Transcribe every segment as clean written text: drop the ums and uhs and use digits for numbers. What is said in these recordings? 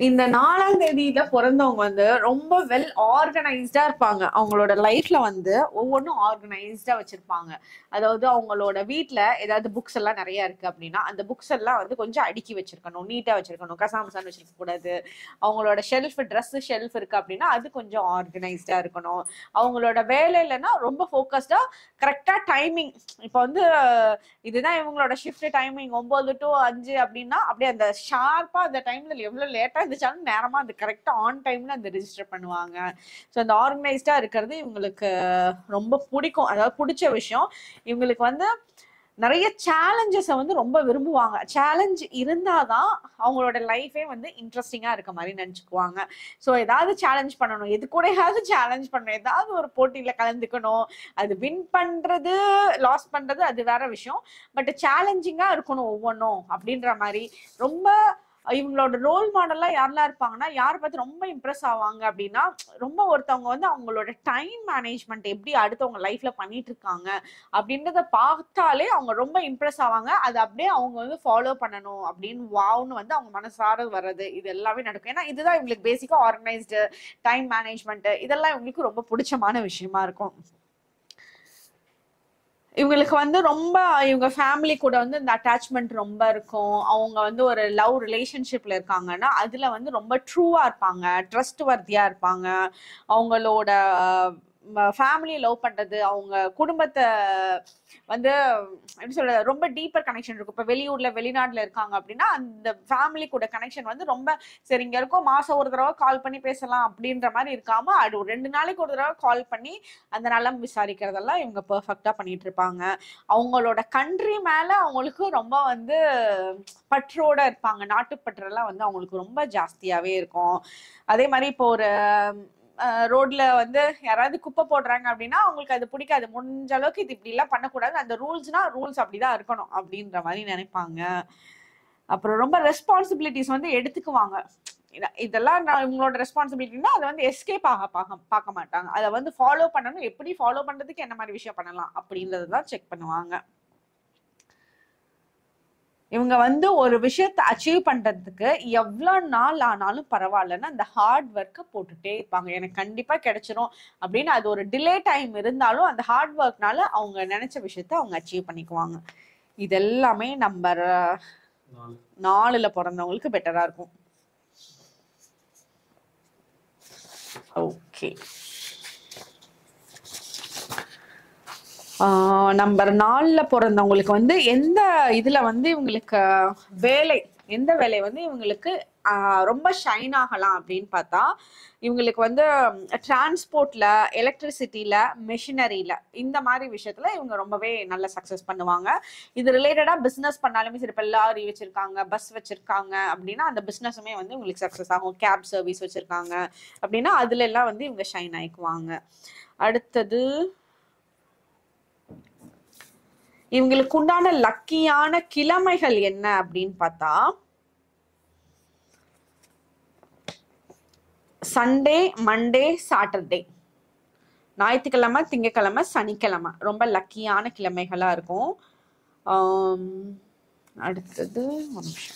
இந்த 4ஆம் தேதியில பிறந்தவங்க வந்து ரொம்ப வெல் ஆர்கனைஸ்டா இருப்பாங்க. அவங்களோட லைஃப்ல வந்து ஒவ்வொன்றும் ஆர்கனைஸ்டா வச்சிருப்பாங்க. அதாவது அவங்களோட வீட்ல ஏதாவது புக்ஸ் எல்லாம் நிறைய இருக்கு அப்படின்னா அந்த புக்ஸ் எல்லாம் வந்து கொஞ்சம் அடுக்கி வச்சிருக்கணும், நீட்டா வச்சிருக்கணும், கசாமசான்னு வச்சிருக்க கூடாது. அவங்களோட ட்ரெஸ் ஷெல்ஃப் இருக்கு அப்படின்னா அது கொஞ்சம் ஆர்கனைஸ்டா இருக்கணும். அவங்களோட வேலையிலன்னா ரொம்ப ஃபோக்கஸ்டா கரெக்டா டைமிங். இப்போ வந்து இதுதான் இவங்களோட ஷிஃப்ட் டைமிங் 9 to 5 அப்படின்னா அப்படியே அந்த ஷார்ப்பா அந்த டைம்ல எவ்வளவு லேட்டா இருந்துச்சாலும் நேரமா அந்த கரெக்டா ஆன் டைம்ல அந்த ரெஜிஸ்டர் பண்ணுவாங்க. ஸோ அந்த ஆர்கனைஸ்டா இருக்கிறது இவங்களுக்கு ரொம்ப பிடிக்கும். அதாவது பிடிச்ச விஷயம். இவங்களுக்கு வந்து நிறைய சேலஞ்சஸை வந்து ரொம்ப விரும்புவாங்க. சேலஞ்ச் இருந்தாதான் அவங்களோட லைஃபே வந்து இன்ட்ரெஸ்டிங்கா இருக்க மாதிரி நினைச்சுக்குவாங்க. ஸோ ஏதாவது சேலஞ்ச் பண்ணணும், எது கூடயாவது சேலஞ்ச் பண்ணணும், ஏதாவது ஒரு போட்டியில கலந்துக்கணும். அது வின் பண்றது லாஸ் பண்றது அது வேற விஷயம். பட் சேலஞ்சிங்கா இருக்கணும் ஒவ்வொன்றும் அப்படின்ற மாதிரி ரொம்ப இவங்களோட ரோல் மாடல்லாம் யாரெல்லாம் இருப்பாங்கன்னா, யாரை பார்த்து ரொம்ப இம்ப்ரெஸ் ஆவாங்க அப்படின்னா, ரொம்ப ஒருத்தவங்க வந்து அவங்களோட டைம் மேனேஜ்மெண்ட் எப்படி அடுத்தவங்க லைஃப்ல பண்ணிட்டு இருக்காங்க அப்படின்றத பார்த்தாலே அவங்க ரொம்ப இம்ப்ரெஸ் ஆவாங்க. அது அப்படியே அவங்க வந்து ஃபாலோ பண்ணணும் அப்படின்னு வாவ்னு வந்து அவங்க மனசார வர்றது இது எல்லாமே நடக்கும். ஏன்னா இதுதான் இவங்களுக்கு பேசிக்கா ஆர்கனைஸ்டு டைம் மேனேஜ்மெண்ட் இதெல்லாம் இவங்களுக்கு ரொம்ப பிடிச்சமான விஷயமா இருக்கும். இவங்களுக்கு வந்து ரொம்ப இவங்க ஃபேமிலி கூட வந்து இந்த அட்டாச்மெண்ட் ரொம்ப இருக்கும். அவங்க வந்து ஒரு லவ் ரிலேஷன்ஷிப்ல இருக்காங்கன்னா அதுல வந்து ரொம்ப ட்ரூவா இருப்பாங்க, ட்ரஸ்ட் வர்த்தியா இருப்பாங்க. அவங்களோட ஃபேமிலியை லவ் பண்றது, அவங்க குடும்பத்தை வந்து எப்படி சொல்றது ரொம்ப டீப்பர் கனெக்ஷன் இருக்கும். இப்போ வெளியூர்ல வெளிநாட்டுல இருக்காங்க அப்படின்னா அந்த ஃபேமிலி கூட கனெக்ஷன் வந்து ரொம்ப சரி இங்க இருக்கோம் மாசம் ஒரு தடவை கால் பண்ணி பேசலாம் அப்படின்ற மாதிரி இருக்காம அது ஒரு 2 நாளைக்கு ஒரு தடவை கால் பண்ணி அந்த நலம் விசாரிக்கிறதெல்லாம் இவங்க பெர்ஃபெக்டா பண்ணிட்டு இருப்பாங்க. அவங்களோட கண்ட்ரி மேல அவங்களுக்கு ரொம்ப வந்து பற்றோட இருப்பாங்க. நாட்டுப்பற்றெல்லாம் வந்து அவங்களுக்கு ரொம்ப ஜாஸ்தியாவே இருக்கும். அதே மாதிரி இப்போ ஒரு ரோட்ல வந்து யாராவது குப்பை போடுறாங்க அப்படின்னா அவங்களுக்கு அது பிடிக்காது. முடிஞ்ச அளவுக்கு இது இப்படி எல்லாம் பண்ணக்கூடாது, அந்த ரூல்ஸ்னா ரூல்ஸ் அப்படிதான் இருக்கணும் அப்படின்ற மாதிரி நினைப்பாங்க. அப்புறம் ரொம்ப ரெஸ்பான்சிபிலிட்டிஸ் வந்து எடுத்துக்குவாங்க. இதெல்லாம் இவங்களோட ரெஸ்பான்சிபிலிட்டினா அதை வந்து எஸ்கேப் பார்க்க மாட்டாங்க. அதை வந்து ஃபாலோ பண்ணணும், எப்படி ஃபாலோ பண்றதுக்கு என்ன மாதிரி விஷயம் பண்ணலாம் அப்படின்றதான் செக் பண்ணுவாங்க. இவங்க வந்து ஒரு விஷயத்தை அச்சீவ் பண்றதுக்கு எவ்வளவு நாள் ஆனாலும் பரவாயில்லன்னு அந்த ஹார்ட் ஒர்க்கை போட்டுட்டே இருப்பாங்க. எனக்கு கண்டிப்பா கிடைச்சிரும் அப்படின்னு அது ஒரு டிலே டைம் இருந்தாலும் அந்த ஹார்ட் ஒர்க்னால அவங்க நினைச்ச விஷயத்த அவங்க அச்சீவ் பண்ணிக்குவாங்க. இது எல்லாமே நம்பர் 4ல பிறந்தவங்களுக்கு பெட்டரா இருக்கும். ஓகே, நம்பர் 4ல பிறந்தவங்களுக்கு வந்து எந்த இதுல வந்து இவங்களுக்கு எந்த வேலை வந்து இவங்களுக்கு ரொம்ப ஷைன் ஆகலாம் அப்படின்னு பார்த்தா இவங்களுக்கு வந்து டிரான்ஸ்போர்ட்ல, எலக்ட்ரிசிட்டியில, மெஷினரியில இந்த மாதிரி விஷயத்துல இவங்க ரொம்பவே நல்ல சக்சஸ் பண்ணுவாங்க. இது ரிலேட்டடா பிசினஸ் பண்ணாலுமே சரி, இப்போ லாரி வச்சிருக்காங்க, பஸ் வச்சிருக்காங்க அப்படின்னா அந்த பிசினஸுமே வந்து இவங்களுக்கு சக்சஸ் ஆகும். கேப் சர்வீஸ் வச்சிருக்காங்க அப்படின்னா அதுல எல்லாம் வந்து இவங்க ஷைன் ஆயிக்குவாங்க. அடுத்தது இவங்களுக்கு உண்டான லக்கியான கிழமைகள் என்ன அப்படின்னு பார்த்தா சண்டே, மண்டே, சாட்டர்டே, ஞாயிற்றுக்கிழமை, திங்கக்கிழமை, சனிக்கிழமை ரொம்ப லக்கியான கிழமைகளா இருக்கும். அடுத்தது ஒரு நிமிஷம்.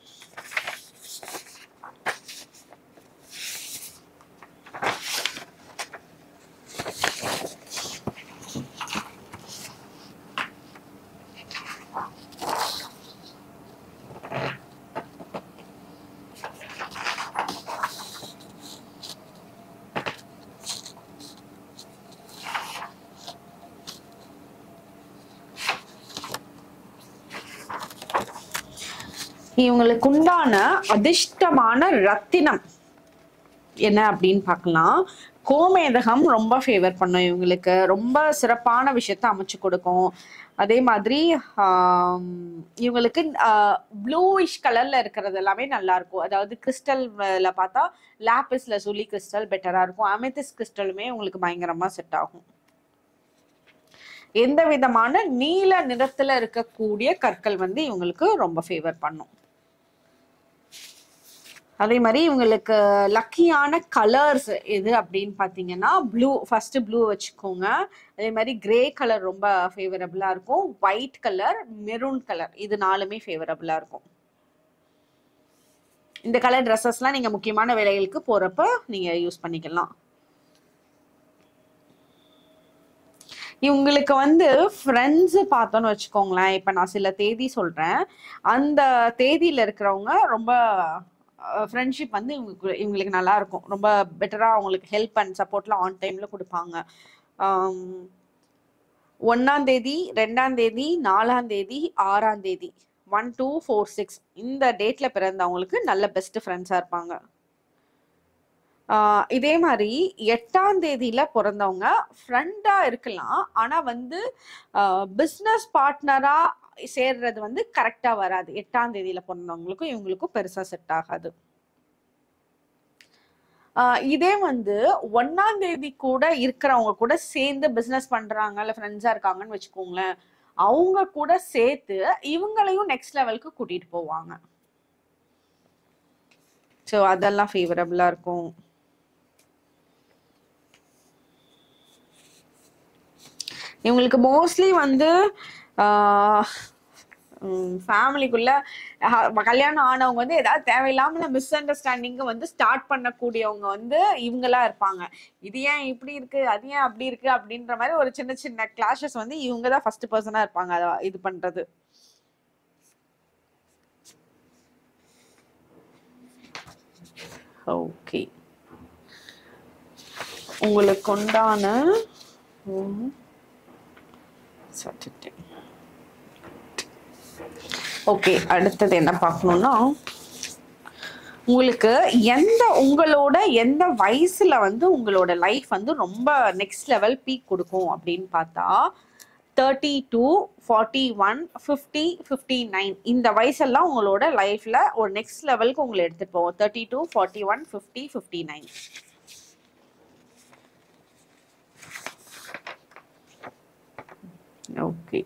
இவங்களுக்கு உண்டான அதிர்ஷ்டமான ரத்தினம் என்ன அப்படின்னு பார்க்கலாம். கோமேதகம் ரொம்ப ஃபேவர் பண்ணும். இவங்களுக்கு ரொம்ப சிறப்பான விஷயத்த அமைச்சு கொடுக்கும். அதே மாதிரி இவங்களுக்கு ப்ளூயிஷ் கலர்ல இருக்கிறது எல்லாமே நல்லா இருக்கும். அதாவது கிறிஸ்டல்ல பார்த்தா லாப்பிஸ் லசூலி கிறிஸ்டல் பெட்டரா இருக்கும். அமெத்திஸ் கிறிஸ்டலுமே உங்களுக்கு பயங்கரமா செட் ஆகும். எந்த விதமான நீல நிறத்துல இருக்கக்கூடிய கற்கள் வந்து இவங்களுக்கு ரொம்ப ஃபேவர் பண்ணும். அதே மாதிரி இவங்களுக்கு லக்கியான கலர்ஸ் எது அப்படின்னு பார்த்தீங்கன்னா ப்ளூ, ஃபர்ஸ்ட் ப்ளூ வச்சுக்கோங்க. அதே மாதிரி கிரே கலர் ரொம்ப ஃபேவரபிளா இருக்கும். ஒயிட் கலர், மெரூன் கலர் இது 4மே ஃபேவரபிளா இருக்கும். இந்த கலர் ட்ரெஸ்ஸஸ்லாம் நீங்க முக்கியமான வேலைகளுக்கு போறப்ப நீங்க யூஸ் பண்ணிக்கலாம். இவங்களுக்கு வந்து ஃப்ரெண்ட்ஸ் பார்த்தோன்னு வச்சுக்கோங்களேன். இப்ப நான் சில தேதி சொல்றேன். அந்த தேதியில இருக்கிறவங்க ரொம்ப ஃப்ரெண்ட்ஷிப் வந்து இவங்களுக்கு நல்லா இருக்கும். ரொம்ப பெட்டரா அவங்களுக்கு ஹெல்ப் அண்ட் சப்போர்ட்லாம் ஆன் டைம்ல கொடுப்பாங்க. 1ஆம் தேதி, 2ஆம் தேதி, 4ஆம் தேதி, 6ஆம் தேதி 1 2 4 6 இந்த டேட்ல பிறந்தவங்களுக்கு நல்ல பெஸ்ட் ஃப்ரெண்ட்ஸா இருப்பாங்க. இதே மாதிரி 8ஆம் தேதியில பிறந்தவங்க ஃப்ரெண்டா இருக்கலாம். ஆனா வந்து பிஸ்னஸ் பார்ட்னரா சேர்றது வந்து கரெக்டா வராது. 8ஆம் தேதியில பிறந்தவங்களுக்கும் இவங்களுக்கும் பெருசா செட் ஆகாது. இதே வந்து 1ஆம் தேதி கூட இருக்கிறவங்க கூட சேர்ந்து பிசினஸ் பண்றாங்க, இல்ல ஃப்ரெண்ட்ஸா இருக்காங்கன்னு வச்சுக்கோங்களேன். அவங்க கூட சேர்த்து இவங்களையும் நெக்ஸ்ட் லெவலுக்கு கூட்டிட்டு போவாங்க. ஸோ அதெல்லாம் ஃபேவரபிளா இருக்கும். இவங்களுக்கு மோஸ்ட்லி வந்து ஃபேமிலிக்குள்ள கல்யாணம் ஆனவங்க வந்து ஏதாவது தேவையில்லாம மிஸ் அண்டர்ஸ்டாண்டிங்க வந்து ஸ்டார்ட் பண்ணக்கூடியவங்க வந்து இவங்களா இருப்பாங்க. இது ஏன் இப்படி இருக்கு, அது ஏன் அப்படி இருக்கு அப்படின்ற மாதிரி ஒரு சின்ன சின்ன கிளாஷஸ் வந்து இவங்க தான் ஃபர்ஸ்ட் பர்சனா இருப்பாங்க அதை இது பண்றது. ஓகே, உங்களுக்கு உண்டான ஓகே, அடுத்தது என்ன பார்க்கணும்னா, உங்களுக்கு உங்களோட எந்த வயசுல வந்து உங்களோட லைஃப் வந்து ரொம்ப நெக்ஸ்ட் லெவல் பீக் கொடுக்கும் அப்படின்னு பார்த்தா 32, 41, 50, 59 இந்த வயசெல்லாம் உங்களோட லைஃப்ல ஒரு நெக்ஸ்ட் லெவலுக்கு உங்களை எடுத்துட்டு போவோம். 32, 41, 50, 59. ஓகே,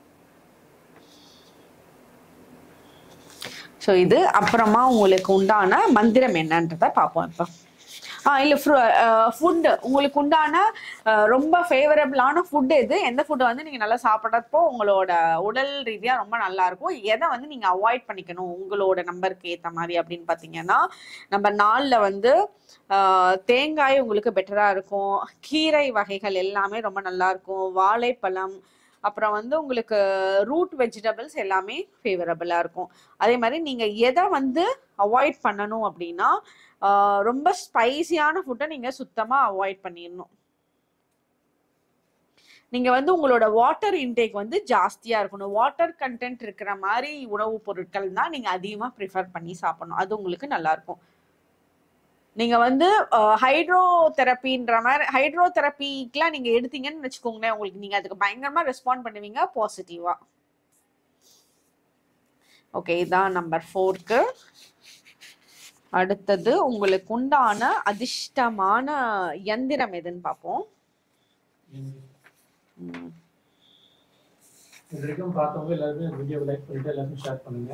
ஸோ இது அப்புறமா உங்களுக்கு உண்டான மந்திரம் என்னன்றத பார்ப்போம். இப்போ இல்லை ஃபுட்டு உங்களுக்கு உண்டான ரொம்ப ஃபேவரபிளான ஃபுட் எது, எந்த ஃபுட்டை வந்து நீங்கள் நல்லா சாப்பிட்றப்போ உங்களோட உடல் ரீதியாக ரொம்ப நல்லா இருக்கும், எதை வந்து நீங்கள் அவாய்ட் பண்ணிக்கணும் உங்களோட நம்பருக்கு ஏற்ற மாதிரி அப்படின்னு பார்த்தீங்கன்னா, நம்பர் 4ல் வந்து தேங்காய் உங்களுக்கு பெட்டராக இருக்கும். கீரை வகைகள் எல்லாமே ரொம்ப நல்லா இருக்கும். வாழைப்பழம், அப்புறம் வந்து உங்களுக்கு ரூட் வெஜிடபிள்ஸ் எல்லாமே ஃபேவரபிளாக இருக்கும். அதே மாதிரி நீங்கள் எதை வந்து அவாய்ட் பண்ணணும் அப்படின்னா, ரொம்ப ஸ்பைசியான ஃபுட்டை நீங்கள் சுத்தமாக அவாய்ட் பண்ணிடணும். நீங்கள் வந்து உங்களோட வாட்டர் இன்டேக் வந்து ஜாஸ்தியாக இருக்கணும். வாட்டர் கண்டென்ட் இருக்கிற மாதிரி உணவுப் பொருட்கள் தான் நீங்கள் அதிகமாக ப்ரிஃபர் பண்ணி சாப்பிடணும். அது உங்களுக்கு நல்லாயிருக்கும். நீங்கள் வந்து ஹைட்ரோதெரப்பின்ற மாதிரி ஹைட்ரோதெரப்பிக்கெலாம் நீங்கள் எடுத்தீங்கன்னு வச்சுக்கோங்களேன், உங்களுக்கு நீங்கள் அதுக்கு பயங்கரமாக ரெஸ்பாண்ட் பண்ணுவீங்க பாசிட்டிவாக. ஓகே, இதான் நம்பர் 4க்கு. அடுத்தது உங்களுக்கு உண்டான அதிர்ஷ்டமான யந்திரம் எதுன்னு பார்ப்போம். இது வரைக்கும் பார்த்தவங்க எல்லாருமே வீடியோ லைக் பண்ணிட்டு எல்லாருமே ஷேர் பண்ணுங்க.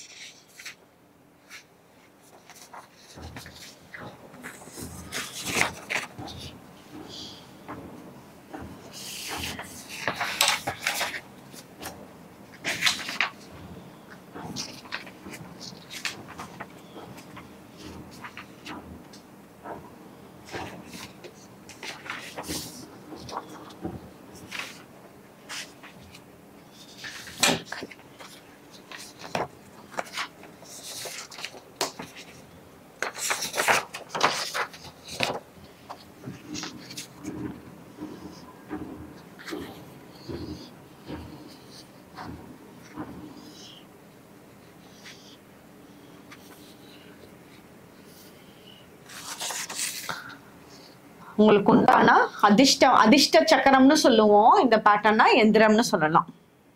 உங்களுக்கு உண்டான அதிர்ஷ்ட சக்கரம்னு சொல்லுவோம். இந்த பேட்டர்னா எந்திரம்னு சொல்லலாம்.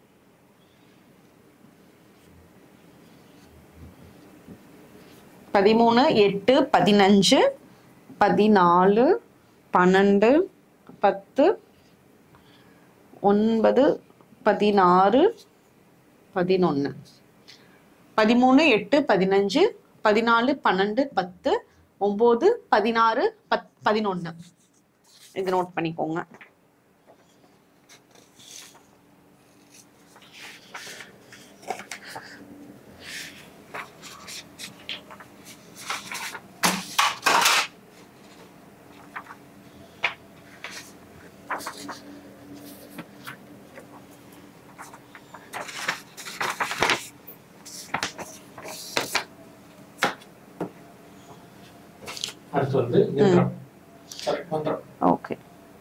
பதிமூணு, 8, 15, 14, 12, 10, 9, 16, 11. 13, 8, 15, 14, 12, 10, 9, 16, 11. இது நோட் பண்ணிக்கோங்க. அடுத்து வந்து யந்திரம். மந்திரம். ஓகே.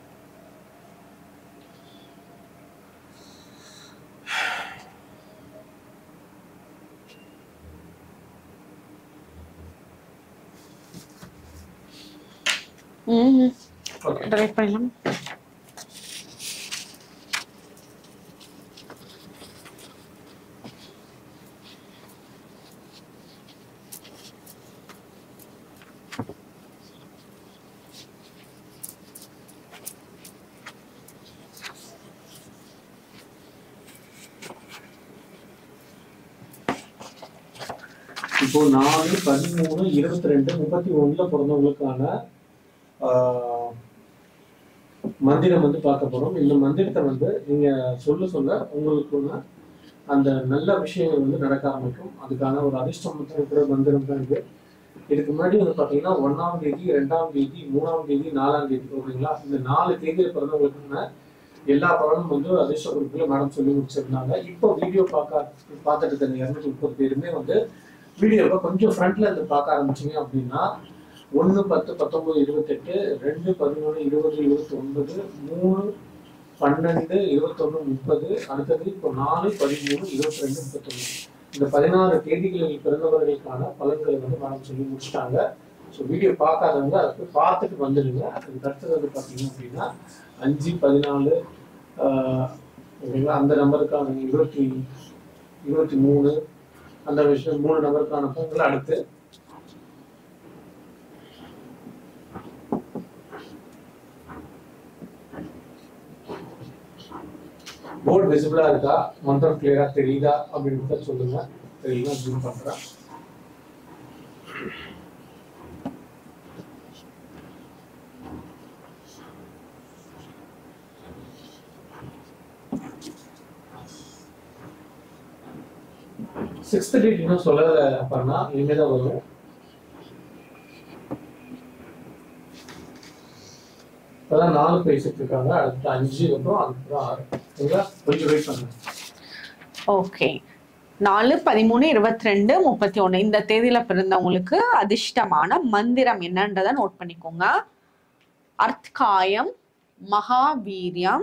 ட்ரை பண்ணலாம். இப்போ 4, 13, 22, 31 பிறந்தவங்களுக்கான மந்திரம் வந்து பார்க்க போறோம். இந்த மந்திரத்தை வந்து நீங்க சொல்ல சொல்ல உங்களுக்கு அந்த நல்ல விஷயங்கள் வந்து நடக்க ஆரம்பிக்கும். அதுக்கான ஒரு அதிர்ஷ்டம் இருக்கிற மந்திரம் தான் இது. இதுக்கு முன்னாடி வந்து பாத்தீங்கன்னா 1ஆம் தேதி, 2ஆம் தேதி, 3ஆம் தேதி, 4ஆம் தேதி ஓகேங்களா? இந்த 4 தேதியில் பிறந்தவங்களுக்கான எல்லா பலனும் வந்து அதிர்ஷ்ட குறிப்புல மேடம் சொல்லி முடிச்சிருந்தாங்க. இப்போ வீடியோ பார்த்துட்டு இருக்க 230 பேருமே வந்து வீடியோவை கொஞ்சம் ஃப்ரண்ட்ல இருந்து பார்க்க ஆரம்பிச்சிங்க அப்படின்னா 1, 10, 19, 28, 2, 13, 20, 29, 3, 12, 21, 30, அடுத்தது இப்போ 4, 13, 22, 31 இந்த 16 தேதிகளில் பிறந்தவர்களுக்கான பலன்களை வந்து மேடம் சொல்லி முடிச்சிட்டாங்க. ஸோ வீடியோ பார்க்காதவங்க அதுக்கு பார்த்துட்டு வந்துடுங்க. அதுக்கு அடுத்தது வந்து பார்த்தீங்க அப்படின்னா 5, 14 அந்த நம்பருக்கான 23 அந்த விஷயம் 3 நம்பருக்கான பலன்கள் அடுத்து போர்டு விசிபிளா இருக்கா, மந்திரம் கிளியரா தெரியுதா அப்படின்னு சொல்லுங்க. தெரியல ஜூம் பண்றேன். சிக்ஸ்த் டேட் இன்னும் சொல்லல பண்ணா இனிமேதான் வரும். இப்பதான் 4 பேசிட்டு இருக்காங்க. அடுத்து 5 அப்புறம் அதுக்கப்புறம் 6 கொஞ்சம் வெயிட் பண்ணுங்க. ஓகே. 4, 13, 22, 31 இந்த தேதியில பிறந்தவங்களுக்கு அதிர்ஷ்டமான மந்திரம் என்னன்றதை நோட் பண்ணிக்கோங்க. அர்த்காயம், மகாவீரியம்,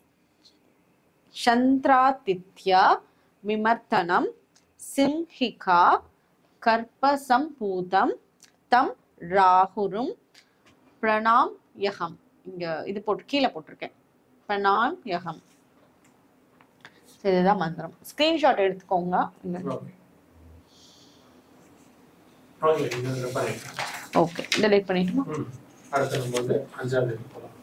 சந்திராதித்யா, விமர்த்தனம், சிம்ஹிகா, கர்ப்பசம்பூதம், தம் ராகுரும், பிரணாம் யகம். இங்க இது போட்டு கீழே போட்டிருக்கேன். பிரணாம் யகம். இதுதான் மந்திரம். ஸ்கிரீன்ஷாட் எடுத்துக்கோங்க. ஓகே, ஓகே, டெலீட் பண்ணிட்டுமா? அடுத்த நம்ம வந்து 5ஆவது போகலாம்.